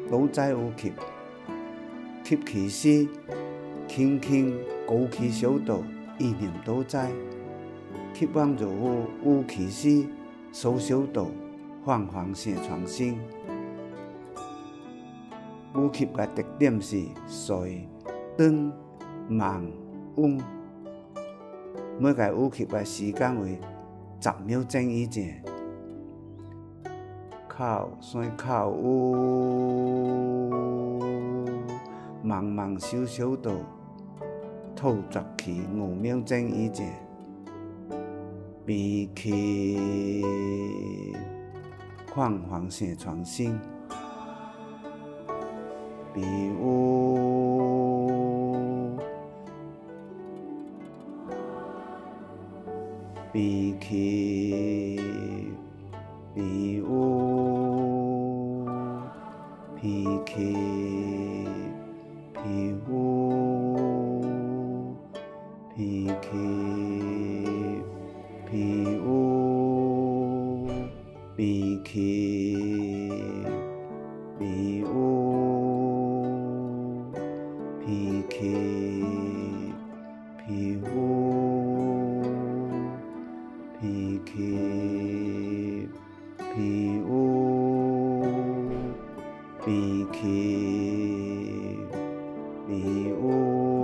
都在有吸，吸气时轻轻高气小道，意念都在；吸往入有气时收小道，放放生创新。有吸的特点是随、长、慢、稳。每个有吸的时间为10秒钟以前。口酸口慢慢收小道，吐出去5秒钟以前。鼻气放放生创新。鼻鼻气，鼻鼻气，鼻鼻气，鼻鼻气，鼻鼻气，鼻鼻气，鼻鼻气，鼻